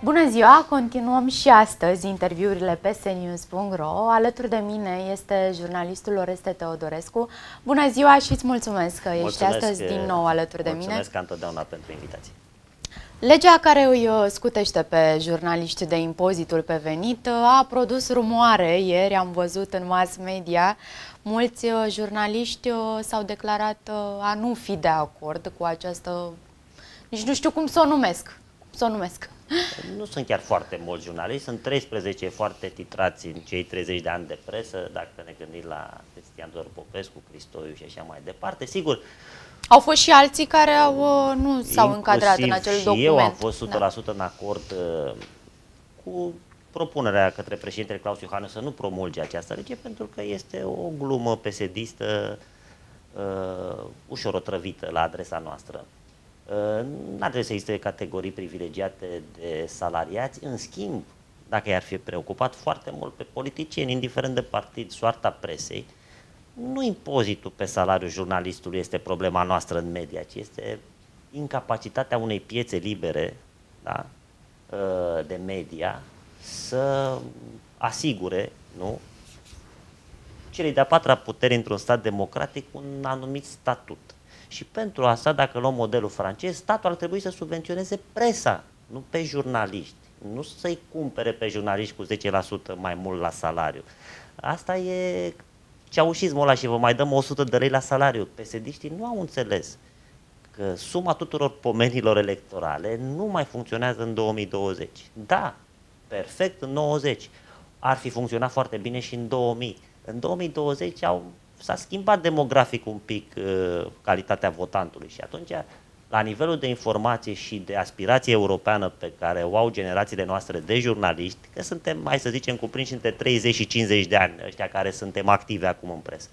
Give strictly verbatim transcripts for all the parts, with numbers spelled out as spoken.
Bună ziua! Continuăm și astăzi interviurile pe S News punct ro. Alături de mine este jurnalistul Oreste Teodorescu. Bună ziua și îți mulțumesc că mulțumesc, ești astăzi din nou alături de mine. Mulțumesc ca întotdeauna pentru invitație. Legea care îi scutește pe jurnaliști de impozitul pe venit a produs rumoare. Ieri am văzut în mass media mulți jurnaliști s-au declarat a nu fi de acord cu această... Nici nu știu cum să o numesc. Cum să o numesc. Nu sunt chiar foarte mulți jurnaliști, sunt treisprezece foarte titrați în cei treizeci de ani de presă, dacă ne gândim la Cristian Doru Popescu, Cristoiu și așa mai departe. Sigur, au fost și alții care au, nu s-au încadrat în acel document. Eu am fost o sută la sută da. în acord uh, cu propunerea către președintele Claus Iohannis să nu promulge această lege, pentru că este o glumă pesedistă uh, ușor otrăvită la adresa noastră. Nu ar trebui să existe categorii privilegiate de salariați. În schimb, dacă i-ar fi preocupat foarte mult pe politicieni, indiferent de partid, soarta presei, nu impozitul pe salariul jurnalistului este problema noastră în media, ci este incapacitatea unei piețe libere, da, de media să asigure, nu, celei de-a patra puteri într-un stat democratic un anumit statut. Și pentru asta, dacă luăm modelul francez, statul ar trebui să subvenționeze presa, nu pe jurnaliști. Nu să-i cumpere pe jurnaliști cu zece la sută mai mult la salariu. Asta e ceaușismul ăla și vă mai dăm o sută de lei la salariu. Pesediștii nu au înțeles că suma tuturor pomenilor electorale nu mai funcționează în două mii douăzeci. Da, perfect în nouăzeci. Ar fi funcționat foarte bine și în două mii. În două mii douăzeci au... s-a schimbat demografic un pic uh, calitatea votantului și atunci, la nivelul de informație și de aspirație europeană pe care o au generațiile noastre de jurnaliști, că suntem, hai să zicem, cuprinși între treizeci și cincizeci de ani, ăștia care suntem activi acum în presă.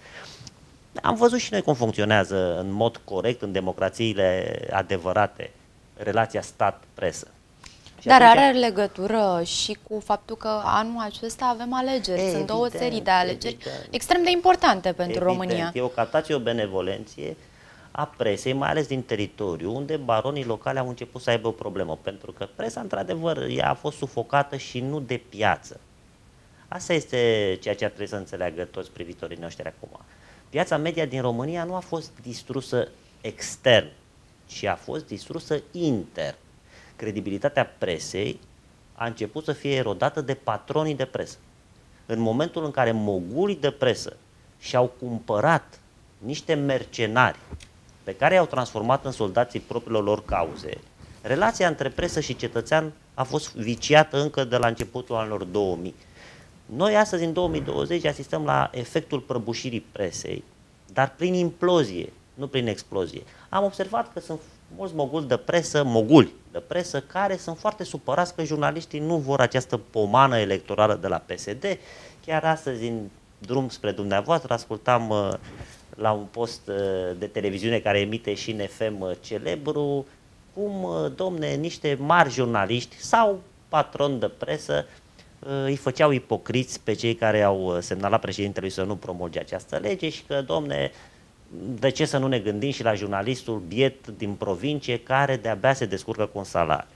Am văzut și noi cum funcționează în mod corect, în democrațiile adevărate, relația stat-presă. Și Dar atunci... are legătură și cu faptul că anul acesta avem alegeri. Evident, sunt două serii de alegeri evident. extrem de importante pentru evident. România. E o captație, o benevolenție a presei, mai ales din teritoriu, unde baronii locali au început să aibă o problemă. Pentru că presa, într-adevăr, ea a fost sufocată și nu de piață. Asta este ceea ce ar trebui să înțeleagă toți privitorii noștri acum. Piața media din România nu a fost distrusă extern, ci a fost distrusă intern. Credibilitatea presei a început să fie erodată de patronii de presă. În momentul în care mogulii de presă și-au cumpărat niște mercenari pe care i-au transformat în soldații propriilor lor cauze, relația între presă și cetățean a fost viciată încă de la începutul anilor două mii. Noi astăzi, în două mii douăzeci, asistăm la efectul prăbușirii presei, dar prin implozie, nu prin explozie. Am observat că sunt mulți moguli de presă, moguli de presă, care sunt foarte supărați că jurnaliștii nu vor această pomană electorală de la P S D. Chiar astăzi, în drum spre dumneavoastră, ascultam uh, la un post uh, de televiziune care emite și în F M uh, celebru, cum, uh, domne, niște mari jurnaliști sau patroni de presă uh, îi făceau ipocriți pe cei care au semnalat președintelui să nu promulge această lege și că, domne, de ce să nu ne gândim și la jurnalistul biet din provincie care de-abia se descurcă cu un salariu?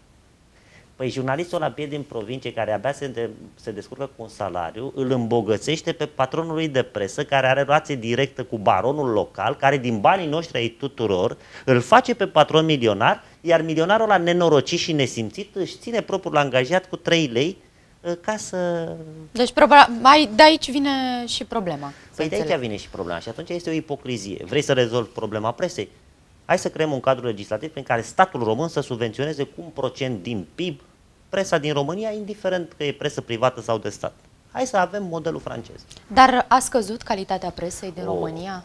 Păi jurnalistul ăla biet din provincie care abia se, de, se descurcă cu un salariu îl îmbogățește pe patronul lui de presă care are relație directă cu baronul local, care din banii noștri ai tuturor îl face pe patron milionar, iar milionarul ăla nenorocit și nesimțit își ține propriul angajat cu trei lei ca să... Deci de aici vine și problema. Păi de aici vine și problema și atunci este o ipocrizie. Vrei să rezolvi problema presei? Hai să creăm un cadru legislativ prin care statul român să subvenționeze cu un procent din P I B presa din România, indiferent că e presă privată sau de stat. Hai să avem modelul francez. Dar a scăzut calitatea presei din oh. România?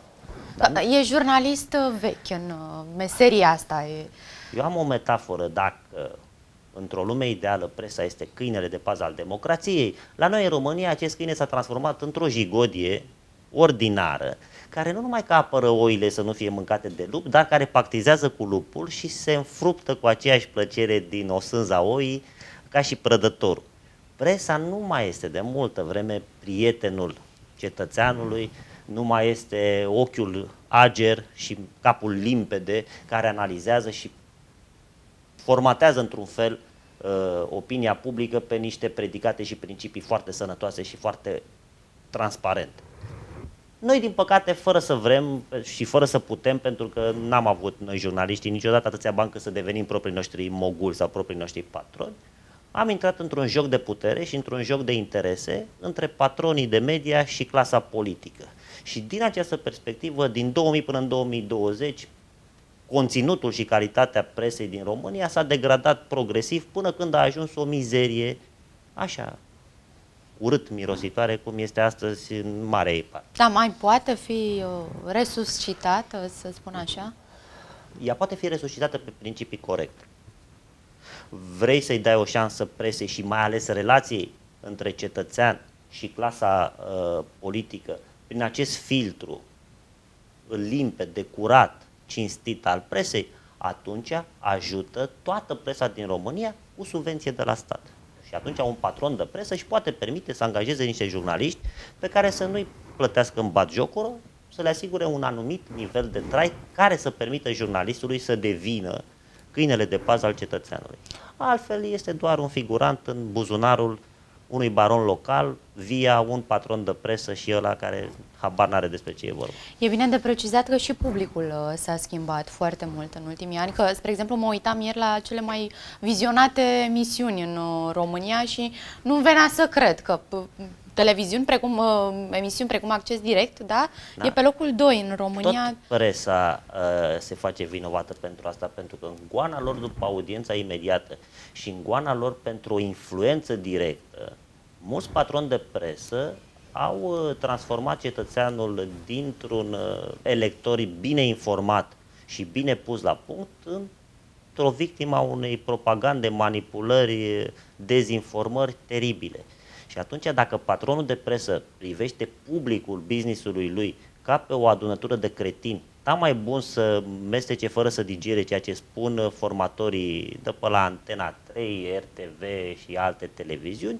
E jurnalist vechi în meseria asta. E... Eu am o metaforă. Dacă într-o lume ideală presa este câinele de pază al democrației, la noi în România acest câine s-a transformat într-o jigodie ordinară, care nu numai că apără oile să nu fie mâncate de lup, dar care pactizează cu lupul și se înfruptă cu aceeași plăcere din o sânza oii ca și prădătorul. Presa nu mai este de multă vreme prietenul cetățeanului, nu mai este ochiul ager și capul limpede care analizează și formatează într-un fel uh, opinia publică pe niște predicate și principii foarte sănătoase și foarte transparente. Noi, din păcate, fără să vrem și fără să putem, pentru că n-am avut noi jurnaliștii niciodată atâția bani cât să devenim proprii noștri moguli sau proprii noștri patroni, am intrat într-un joc de putere și într-un joc de interese între patronii de media și clasa politică. Și din această perspectivă, din două mii până în două mii douăzeci, conținutul și calitatea presei din România s-a degradat progresiv până când a ajuns o mizerie așa urât mirositoare cum este astăzi în marea ei parte. Da, mai poate fi uh, resuscitată, să spun așa? Ea poate fi resuscitată pe principii corecte. Vrei să-i dai o șansă presei și mai ales relației între cetățean și clasa uh, politică prin acest filtru limpede, curat, cinstit al presei, atunci ajută toată presa din România cu subvenție de la stat. Și atunci un patron de presă își poate permite să angajeze niște jurnaliști pe care să nu-i plătească în batjocură, să le asigure un anumit nivel de trai care să permită jurnalistului să devină câinele de pază al cetățeanului. Altfel este doar un figurant în buzunarul unui baron local via un patron de presă și ăla care habar n-are despre ce e vorba. E bine de precizat că și publicul uh, s-a schimbat foarte mult în ultimii ani, că, spre exemplu, mă uitam ieri la cele mai vizionate emisiuni în uh, România și nu venea să cred că uh, televiziuni precum, uh, emisiuni precum Acces Direct, da, da, e pe locul doi în România. Tot presa uh, se face vinovată pentru asta, pentru că în goana lor după audiența imediată și în goana lor pentru o influență directă, mulți patroni de presă au transformat cetățeanul dintr-un elector bine informat și bine pus la punct într-o victimă a unei propagande, manipulări, dezinformări teribile. Și atunci, dacă patronul de presă privește publicul business-ului lui ca pe o adunătură de cretini, da, mai bun să mestece fără să digere ceea ce spun formatorii de pe la Antena trei, R T V și alte televiziuni,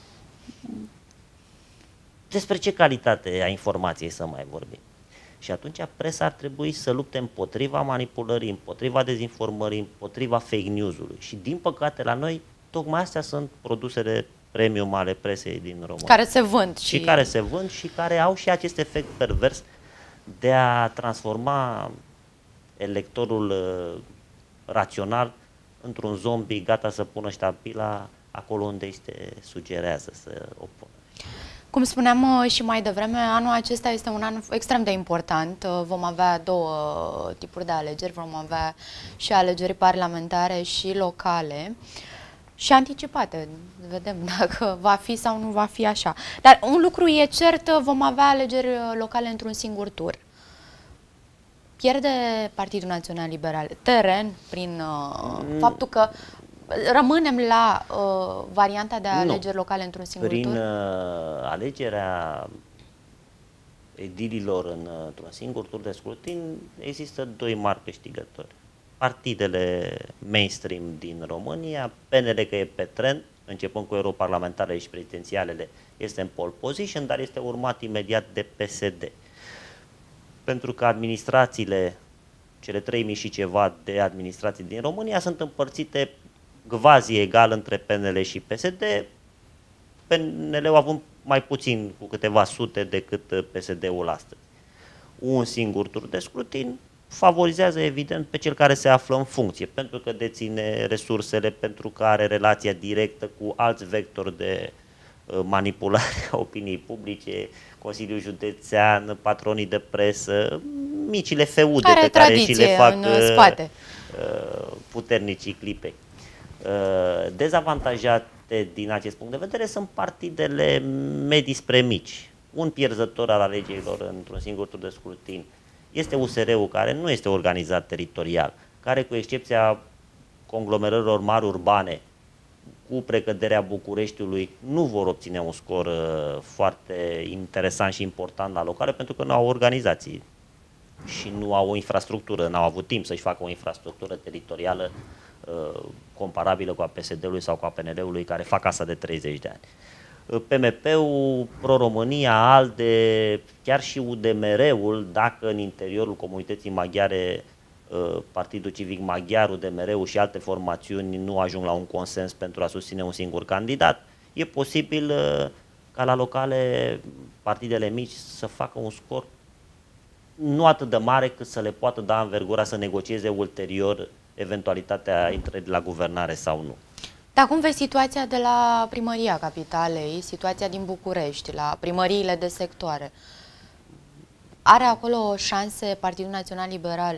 despre ce calitate a informației să mai vorbim? Și atunci presa ar trebui să lupte împotriva manipulării, împotriva dezinformării, împotriva fake news-ului. Și din păcate la noi, tocmai astea sunt produsele premium ale presei din România. Care se vând. Și, și care se vând și care au și acest efect pervers de a transforma electorul uh, rațional într-un zombie gata să pună ștampila acolo unde îi se sugerează să o pună. Cum spuneam uh, și mai devreme, anul acesta este un an extrem de important. Uh, vom avea două tipuri de alegeri, vom avea și alegeri parlamentare și locale și anticipate. Vedem dacă va fi sau nu va fi așa. Dar un lucru e cert, vom avea alegeri locale într-un singur tur. Pierde Partidul Național Liberal teren prin uh, mm. faptul că rămânem la uh, varianta de alegeri nu. locale într-un singur prin, tur? Prin uh, alegerea edililor în, într-un singur tur de scrutin există doi mari câștigători. Partidele mainstream din România, P N L că e pe trend, începând cu europarlamentarele și prezidențialele, este în pole position, dar este urmat imediat de P S D. Pentru că administrațiile, cele trei mii și ceva de administrații din România, sunt împărțite gvazi egal între P N L și P S D, P N L-ul având mai puțin, cu câteva sute, decât P S D-ul astăzi. Un singur tur de scrutin favorizează evident pe cel care se află în funcție, pentru că deține resursele, pentru că are relația directă cu alți vectori de manipulare a opiniei publice, Consiliul Județean, patronii de presă, micile feude care pe care și le fac în spate. puternicii clipei. Dezavantajate din acest punct de vedere sunt partidele medii spre mici. Un pierzător al alegerilor într-un singur tur de scrutin este U S R-ul, care nu este organizat teritorial, care, cu excepția conglomerărilor mari urbane, cu precăderea Bucureștiului, nu vor obține un scor uh, foarte interesant și important la locale, pentru că nu au organizații și nu au o infrastructură, nu au avut timp să-și facă o infrastructură teritorială uh, comparabilă cu a P S D-ului sau cu a P N L-ului, care fac asta de treizeci de ani. P M P-ul, Pro-România, ALDE, chiar și U D M R-ul, dacă în interiorul comunității maghiare Partidul Civic Maghiar, U D M R-ul și alte formațiuni nu ajung la un consens pentru a susține un singur candidat. E posibil ca la locale partidele mici să facă un scor nu atât de mare cât să le poată da învergura să negocieze ulterior eventualitatea intrării la guvernare sau nu. Dar cum vezi situația de la Primăria Capitalei, situația din București, la primăriile de sectoare? Are acolo șanse Partidul Național Liberal,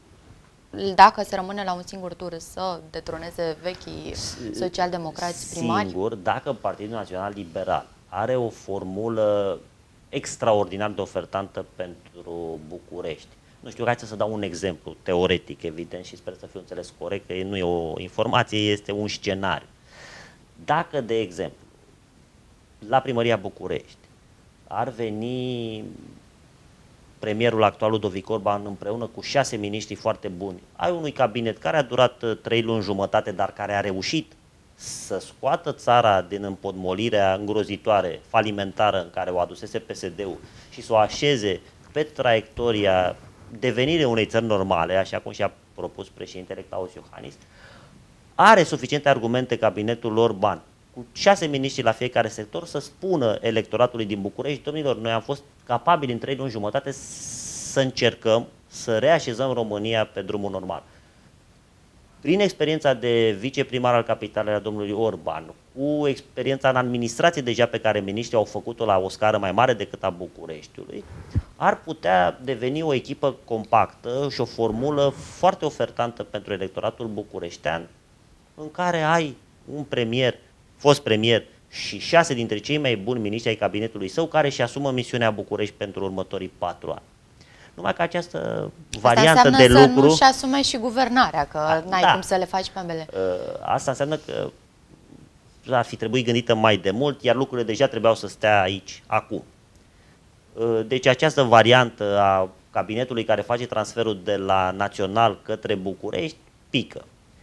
dacă se rămâne la un singur tur, să detroneze vechii social-democrați primari? Singur, dacă Partidul Național Liberal are o formulă extraordinar de ofertantă pentru București. Nu știu, hai să dau un exemplu teoretic, evident, și sper să fiu înțeles corect, că nu e o informație, este un scenariu. Dacă, de exemplu, la Primăria București ar veni premierul actual Ludovic Orban împreună cu șase miniștri foarte buni, ai unui cabinet care a durat trei luni jumătate, dar care a reușit să scoată țara din împotmolirea îngrozitoare, falimentară în care o adusese P S D-ul și să o așeze pe traiectoria devenirii unei țări normale, așa cum și-a propus președintele Claus Iohannis, are suficiente argumente cabinetul Orban, cu șase miniștri la fiecare sector, să spună electoratului din București: domnilor, noi am fost capabili în trei luni jumătate să încercăm să reașezăm România pe drumul normal. Prin experiența de viceprimar al capitalei a domnului Orban, cu experiența în administrație deja pe care miniștrii au făcut-o la o scară mai mare decât a Bucureștiului, ar putea deveni o echipă compactă și o formulă foarte ofertantă pentru electoratul bucureștean, în care ai un premier, fost premier, și șase dintre cei mai buni miniștri ai cabinetului său care își asumă misiunea București pentru următorii patru ani. Numai că această variantă de lucru... Asta nu-și asume și guvernarea, că n-ai da. cum să le faci pe ambele. Asta înseamnă că ar fi trebuit gândită mai de mult, iar lucrurile deja trebuiau să stea aici, acum. Deci această variantă a cabinetului care face transferul de la Național către București pică.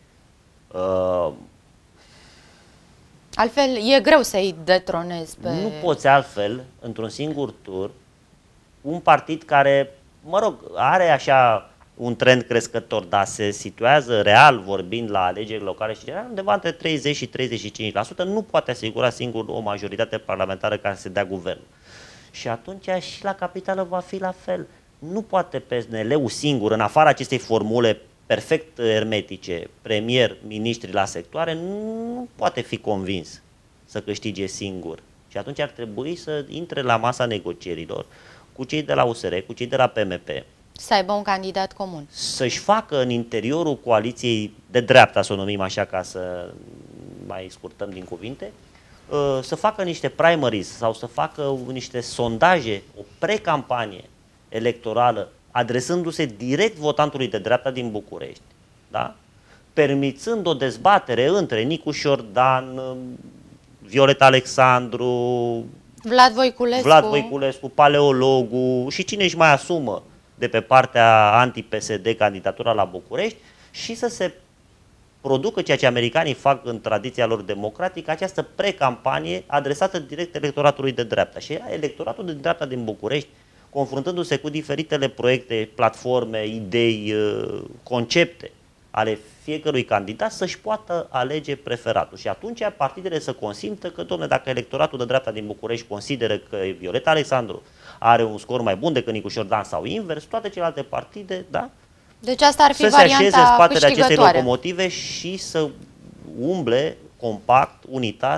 Altfel, e greu să-i detronezi pe... Nu poți altfel, într-un singur tur, un partid care, mă rog, are așa un trend crescător, dar se situează real vorbind la alegeri locale și generale undeva între treizeci și treizeci și cinci la sută, nu poate asigura singur o majoritate parlamentară care să dea guvern. Și atunci și la capitală va fi la fel. Nu poate P N L-ul singur, în afara acestei formule perfect hermetice, premier, miniștri la sectoare, nu poate fi convins să câștige singur. Și atunci ar trebui să intre la masa negocierilor cu cei de la U S R, cu cei de la P M P. Să aibă un candidat comun. Să-și facă în interiorul coaliției de dreapta, să o numim așa ca să mai scurtăm din cuvinte, să facă niște primaries sau să facă niște sondaje, o precampanie electorală, adresându-se direct votantului de dreapta din București, da? Permițând o dezbatere între Nicu Șordan, Violeta Alexandru, Vlad Voiculescu, Vlad Voiculescu, paleologul și cine își mai asumă de pe partea anti-P S D candidatura la București și să se producă ceea ce americanii fac în tradiția lor democratică, această precampanie adresată direct electoratului de dreapta. Și electoratul de dreapta din București, confruntându-se cu diferitele proiecte, platforme, idei, concepte ale fiecărui candidat, să-și poată alege preferatul. Și atunci partidele să consimtă că, dom'le, dacă electoratul de dreapta din București consideră că Violeta Alexandru are un scor mai bun decât Nicu Șordan sau invers, toate celelalte partide, da? Deci asta ar fi să varianta se așeze în spatele acestei câștigătoare. locomotive și să umble compact, unitar,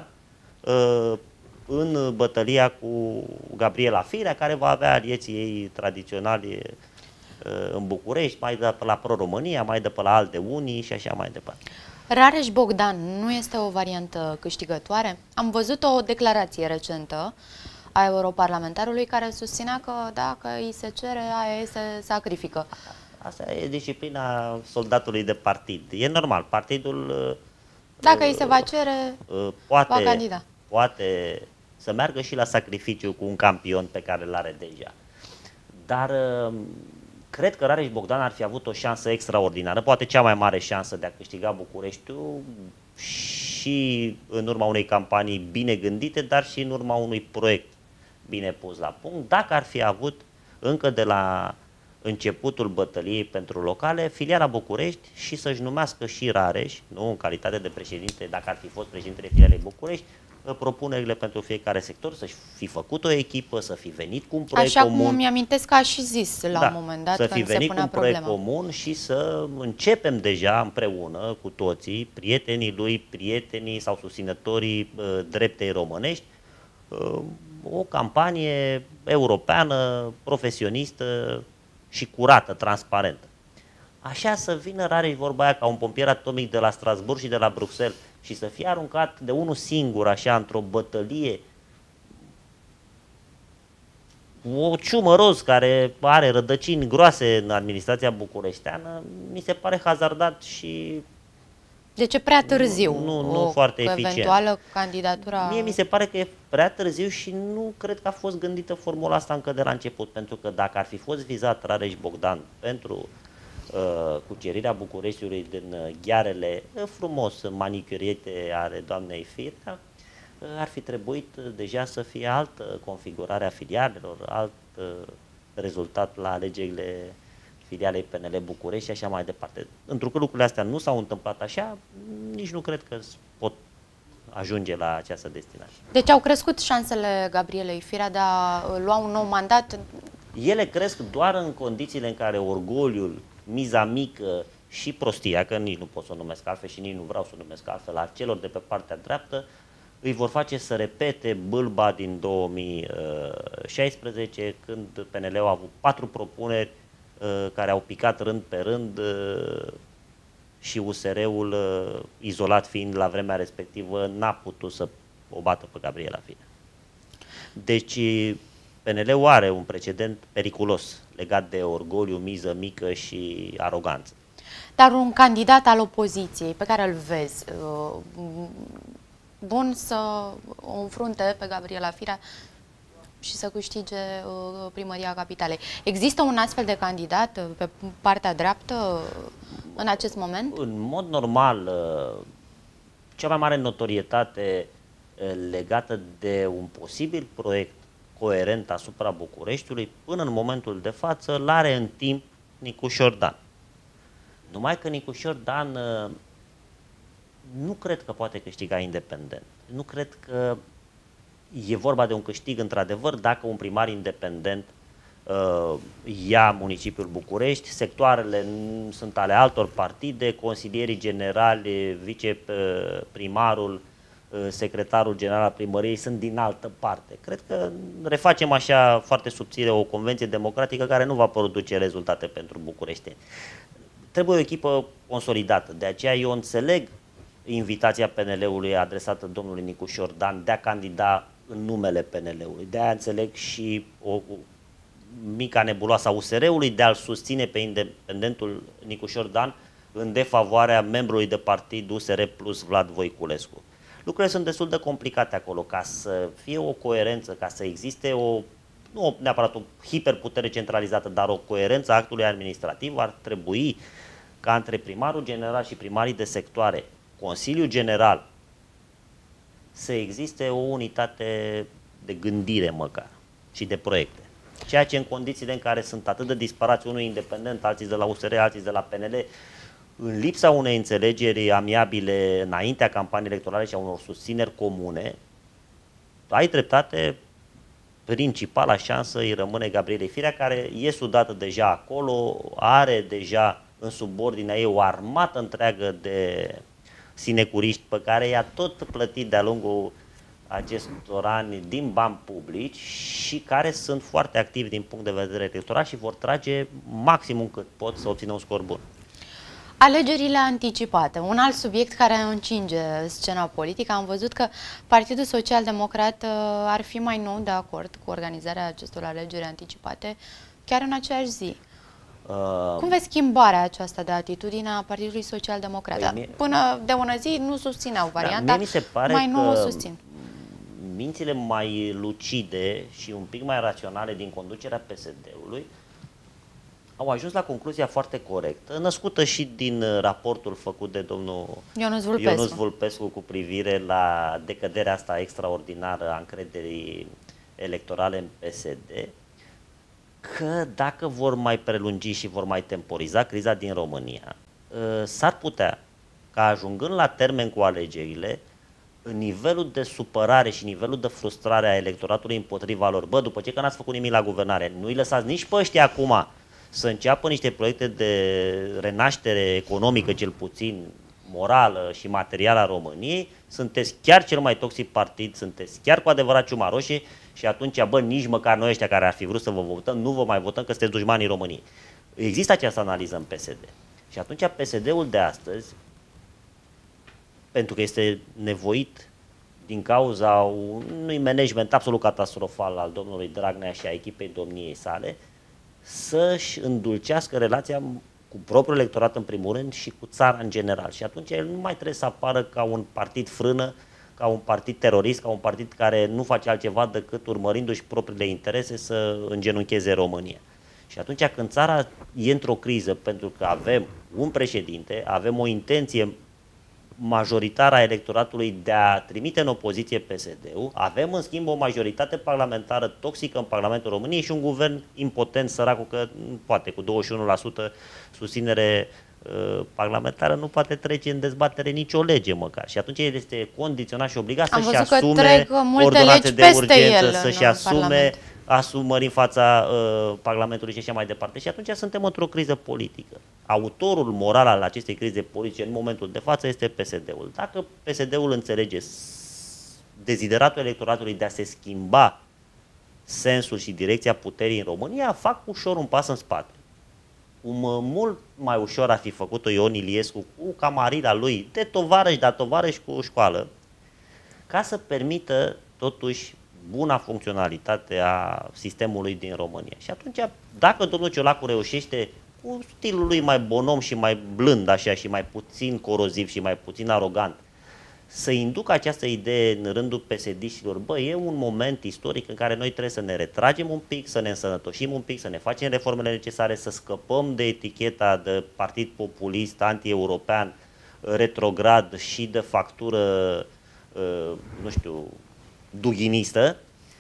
în bătălia cu Gabriela Firea, care va avea alieții ei tradiționali în București, mai de pe la Pro-România, mai de pe la alte unii și așa mai departe. Rareș Bogdan nu este o variantă câștigătoare? Am văzut o declarație recentă a europarlamentarului care susținea că dacă îi se cere, aia se sacrifică. Asta e disciplina soldatului de partid. E normal, partidul dacă îi se va cere, poate, va candida. Poate să meargă și la sacrificiu cu un campion pe care îl are deja. Dar cred că Rareș Bogdan ar fi avut o șansă extraordinară, poate cea mai mare șansă de a câștiga Bucureștiul și în urma unei campanii bine gândite, dar și în urma unui proiect bine pus la punct, dacă ar fi avut încă de la începutul bătăliei pentru locale, filiala București și să-și numească și Rareș, nu în calitate de președinte, dacă ar fi fost președintele filialei București, propunerile pentru fiecare sector, să-și fi făcut o echipă, să fi venit cu un proiect Așa comun. Așa cum mi-amintesc că a și zis la da, un moment dat să fi când se venit cu un problema. proiect comun și să începem deja împreună cu toții, prietenii lui, prietenii sau susținătorii uh, dreptei românești, uh, o campanie europeană, profesionistă și curată, transparentă. Așa să vină Rareș, vorba aia, ca un pompier atomic de la Strasbourg și de la Bruxelles și să fie aruncat de unul singur, așa, într-o bătălie, o ciumă roz care are rădăcini groase în administrația bucureșteană, mi se pare hazardat și... De ce prea târziu? Nu, nu, nu o foarte eficient. Eventuală candidatura... Mie mi se pare că e prea târziu și nu cred că a fost gândită formula asta încă de la început, pentru că dacă ar fi fost vizat Rareș Bogdan pentru uh, cucerirea Bucureștiului din uh, ghearele uh, frumos manicuriete ale doamnei Firea, uh, ar fi trebuit uh, deja să fie altă configurare a filialelor, alt uh, rezultat la alegerile filialei P N L București și așa mai departe. Întrucât lucrurile astea nu s-au întâmplat așa, nici nu cred că pot ajunge la această destinație. Deci au crescut șansele Gabrielei Firea de a lua un nou mandat? Ele cresc doar în condițiile în care orgoliul, miza mică și prostia, că nici nu pot să o numesc altfel și nici nu vreau să o numesc altfel, a celor de pe partea dreaptă, îi vor face să repete bâlba din două mii șaisprezece, când P N L-ul a avut patru propuneri care au picat rând pe rând și U S R-ul, izolat fiind la vremea respectivă, n-a putut să o bată pe Gabriela Firea. Deci P N L-ul are un precedent periculos legat de orgoliu, miză mică și aroganță. Dar un candidat al opoziției pe care îl vezi, bun să o înfrunte pe Gabriela Firea și să câștige uh, primăria capitalei. Există un astfel de candidat uh, pe partea dreaptă uh, în acest moment? În mod normal, uh, cea mai mare notorietate uh, legată de un posibil proiect coerent asupra Bucureștiului, până în momentul de față, l-are în timp Nicușor Dan. Numai că Nicușor Dan uh, nu cred că poate câștiga independent. Nu cred că e vorba de un câștig într-adevăr dacă un primar independent uh, ia municipiul București, sectoarele sunt ale altor partide, consilierii generali, viceprimarul, uh, secretarul general al primăriei sunt din altă parte. Cred că refacem așa foarte subțire o convenție democratică care nu va produce rezultate pentru bucureșteni. Trebuie o echipă consolidată, de aceea eu înțeleg invitația P N L-ului adresată domnului Nicușor Dan de a candida în numele P N L-ului. De aia înțeleg și o, o mica nebuloasă a U S R-ului de a-l susține pe independentul Nicușor Dan în defavoarea membrului de partid U S R plus Vlad Voiculescu. Lucrurile sunt destul de complicate acolo. Ca să fie o coerență, ca să existe o, nu neapărat o hiperputere centralizată, dar o coerență a actului administrativ, ar trebui ca între primarul general și primarii de sectoare, Consiliul General, să existe o unitate de gândire măcar și de proiecte. Ceea ce în condițiile în care sunt atât de disparați, unul independent, alții de la U S R, alții de la P N L, în lipsa unei înțelegeri amiabile înaintea campaniei electorale și a unor susțineri comune, ai dreptate, principala șansă îi rămâne Gabrielei Firea, care e sudată deja acolo, are deja în subordinea ei o armată întreagă de sinecuriști pe care i-a tot plătit de-a lungul acestor ani din bani publici și care sunt foarte activi din punct de vedere electoral și vor trage maximum cât pot să obțină un scor bun. Alegerile anticipate, un alt subiect care încinge scena politică. Am văzut că Partidul Social Democrat ar fi mai nou de acord cu organizarea acestor alegeri anticipate chiar în aceeași zi. Uh, Cum vezi schimbarea aceasta de atitudine a Partidului Social Democrat? Păi, până de ună zi nu susțineau varianta, da, mi se pare mai nou o că susțin. Mințile mai lucide și un pic mai raționale din conducerea P S D-ului au ajuns la concluzia foarte corectă, născută și din raportul făcut de domnul Ionuț Vulpescu, Ionuț Vulpescu cu privire la decăderea asta extraordinară a încrederii electorale în P S D, că dacă vor mai prelungi și vor mai temporiza criza din România, s-ar putea ca ajungând la termen cu alegerile, nivelul de supărare și nivelul de frustrare a electoratului împotriva lor, bă, după ce că n-ați făcut nimic la guvernare, nu-i lăsați nici pe ăștia acum să înceapă niște proiecte de renaștere economică, cel puțin morală și materială a României, sunteți chiar cel mai toxic partid, sunteți chiar cu adevărat ciuma roșie și atunci, bă, nici măcar noi ăștia care ar fi vrut să vă votăm, nu vă mai votăm că sunteți dușmanii României. Există această analiză în P S D. Și atunci P S D-ul de astăzi, pentru că este nevoit din cauza unui management absolut catastrofal al domnului Dragnea și a echipei domniei sale, să-și îndulcească relația cu propriul electorat în primul rând și cu țara în general. Și atunci el nu mai trebuie să apară ca un partid frână, ca un partid terorist, ca un partid care nu face altceva decât urmărindu-și propriile interese să îngenuncheze România. Și atunci când țara e într-o criză pentru că avem un președinte, avem o intenție majoritară a electoratului de a trimite în opoziție P S D-ul, avem în schimb o majoritate parlamentară toxică în Parlamentul României și un guvern impotent, săracul, că poate cu douăzeci și unu la sută susținere uh, parlamentară nu poate trece în dezbatere nicio lege măcar. Și atunci el este condiționat și obligat să-și asume ordonanțe de urgență, să-și asume Parlament. asumări în fața uh, Parlamentului și așa mai departe. Și atunci suntem într-o criză politică. Autorul moral al acestei crize politice în momentul de față este P S D-ul. Dacă P S D-ul înțelege dezideratul electoratului de a se schimba sensul și direcția puterii în România, fac ușor un pas în spate. Cum mult mai ușor a fi făcut-o Ion Iliescu cu camarila lui, de tovarăși, dar tovarăși cu școală, ca să permită totuși buna funcționalitate a sistemului din România. Și atunci, dacă domnul Ciolacu reușește cu stilul lui mai bonom și mai blând așa și mai puțin coroziv și mai puțin arogant, să inducă această idee în rândul P S D-știlor, bă, e un moment istoric în care noi trebuie să ne retragem un pic, să ne însănătoșim un pic, să ne facem reformele necesare, să scăpăm de eticheta de partid populist, anti-european, retrograd și de factură, nu știu, dughinistă.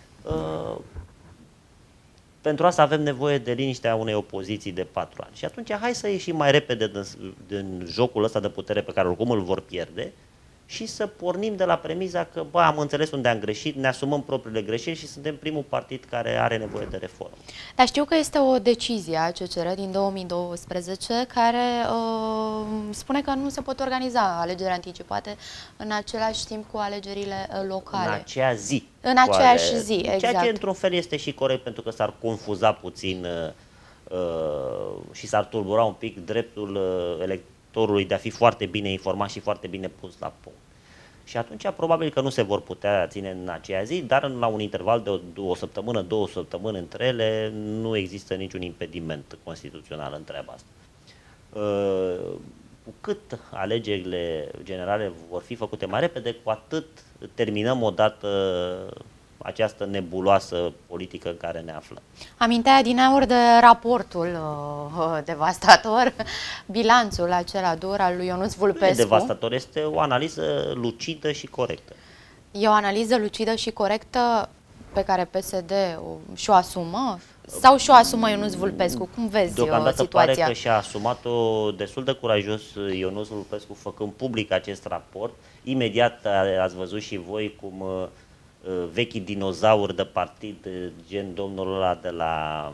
Pentru asta avem nevoie de liniștea unei opoziții de patru ani. Și atunci hai să ieșim mai repede din, din jocul ăsta de putere pe care oricum îl vor pierde și să pornim de la premiza că, bă, am înțeles unde am greșit, ne asumăm propriile greșeli și suntem primul partid care are nevoie de reformă. Dar știu că este o decizie a C C R din două mii douăsprezece care uh, spune că nu se pot organiza alegeri anticipate în același timp cu alegerile uh, locale. În acea zi. În aceeași zi, exact. Ceea ce într-un fel este și corect pentru că s-ar confuza puțin uh, uh, și s-ar tulbura un pic dreptul uh, electorului de a fi foarte bine informat și foarte bine pus la punct. Și atunci probabil că nu se vor putea ține în aceea zi, dar la un interval de o, o săptămână, două săptămâni între ele nu există niciun impediment constituțional în treaba asta. Uh, cu cât alegerile generale vor fi făcute mai repede, cu atât terminăm odată această nebuloasă politică în care ne aflăm. Amintea din aur de raportul uh, devastator, bilanțul acela dur al lui Ionuț Vulpescu. Nu e devastator, este o analiză lucidă și corectă. E o analiză lucidă și corectă pe care P S D și-o asumă? Sau și-o asumă Ionuț Vulpescu? Cum vezi Deocamdată situația? pare că și-a asumat-o destul de curajos Ionuț Vulpescu făcând public acest raport. Imediat ați văzut și voi cum uh, vechii dinozauri de partid, gen domnul ăla de la...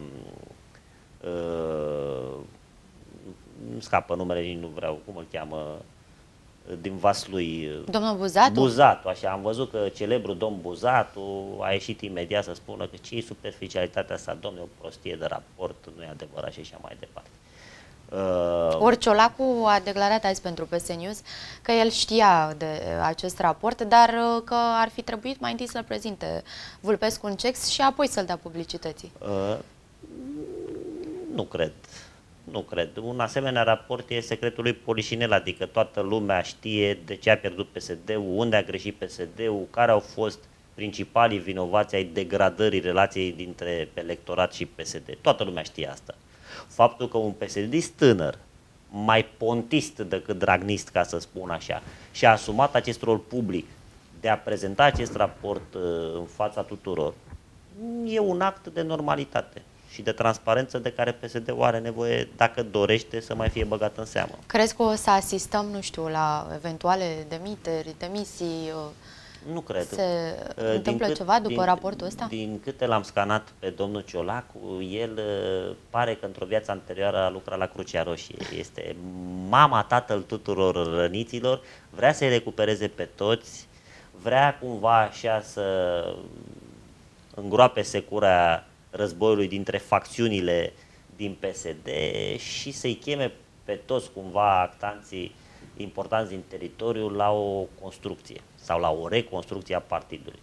Uh, nu scapă numele, nici nu vreau, cum îl cheamă, din Vaslui. Domnul Buzatu? Buzatu, așa. Am văzut că celebrul domn Buzatu a ieșit imediat să spună că ce e superficialitatea asta, domne, o prostie de raport, nu e adevărat și așa mai departe. Uh... Ori Ciolacu a declarat azi pentru P S News că el știa de acest raport, dar că ar fi trebuit mai întâi să-l prezinte Vulpescu în cex și apoi să-l dea publicității. Uh... Nu cred. Nu cred. Un asemenea raport e secretul lui Polișinel, adică toată lumea știe de ce a pierdut P S D-ul, unde a greșit P S D-ul, care au fost principalii vinovați ai degradării relației dintre electorat și P S D. Toată lumea știe asta. Faptul că un P S D-ist tânăr, mai pontist decât dragnist, ca să spun așa, și-a asumat acest rol public de a prezenta acest raport în fața tuturor, e un act de normalitate. și de transparență de care P S D-ul are nevoie dacă dorește să mai fie băgat în seamă. Crezi că o să asistăm, nu știu, la eventuale demiteri, demisii? Nu cred. Se întâmplă cât, ceva după din, raportul ăsta? Din câte l-am scanat pe domnul Ciolacu, el pare că într-o viață anterioară a lucrat la Crucea Roșie. Este mama, tatăl tuturor răniților, vrea să-i recupereze pe toți, vrea cumva așa să îngroape secura războiului dintre facțiunile din P S D și să-i cheme pe toți cumva actanții importanți din teritoriu la o construcție sau la o reconstrucție a partidului.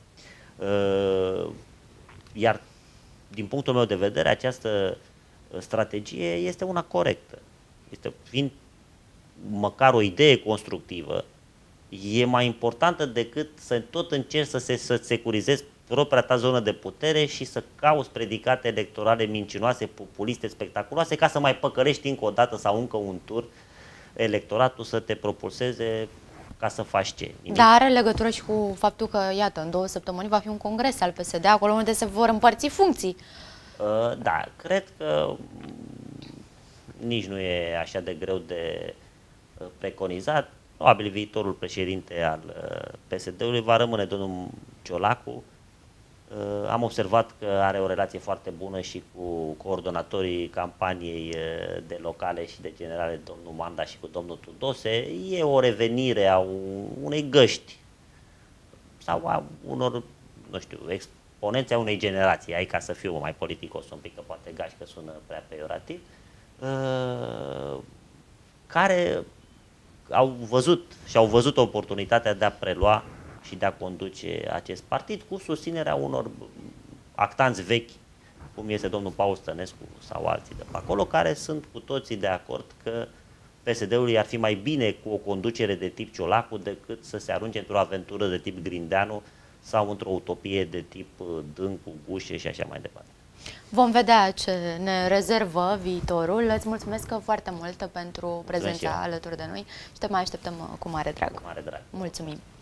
Iar din punctul meu de vedere, această strategie este una corectă. Este, fiind măcar o idee constructivă, e mai importantă decât să tot încerci să se să securizezi propria ta zonă de putere și să cauți predicate electorale mincinoase, populiste, spectaculoase, ca să mai păcălești încă o dată sau încă un tur electoratul să te propulseze ca să faci ce? Nimic. Dar are legătură și cu faptul că, iată, în două săptămâni va fi un congres al P S D, acolo unde se vor împărți funcții. Uh, da, cred că nici nu e așa de greu de preconizat. Probabil viitorul președinte al P S D-ului va rămâne domnul Ciolacu. Am observat că are o relație foarte bună și cu coordonatorii campaniei de locale și de generale, domnul Manda și cu domnul Tudose. E o revenire a unei găști sau a unor, nu știu, exponenți a unei generații, ai ca să fiu mai politicos un pic, că poate gașcă sună prea peiorativ, care au văzut și au văzut oportunitatea de a prelua și de a conduce acest partid cu susținerea unor actanți vechi, cum este domnul Paul Stănescu sau alții de pe acolo, care sunt cu toții de acord că P S D-ului ar fi mai bine cu o conducere de tip Ciolacu decât să se arunce într-o aventură de tip Grindeanu sau într-o utopie de tip Dâncu, Gușe și așa mai departe. Vom vedea ce ne rezervă viitorul. Îți mulțumesc foarte mult pentru prezența alături de noi și te mai așteptăm cu mare drag. Cu mare drag. Mulțumim!